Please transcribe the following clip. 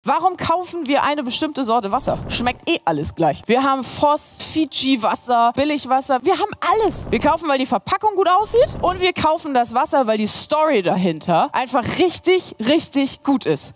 Warum kaufen wir eine bestimmte Sorte Wasser? Schmeckt eh alles gleich. Wir haben Voss, Fiji-Wasser, Billigwasser. Wir haben alles. Wir kaufen, weil die Verpackung gut aussieht und wir kaufen das Wasser, weil die Story dahinter einfach richtig, richtig gut ist.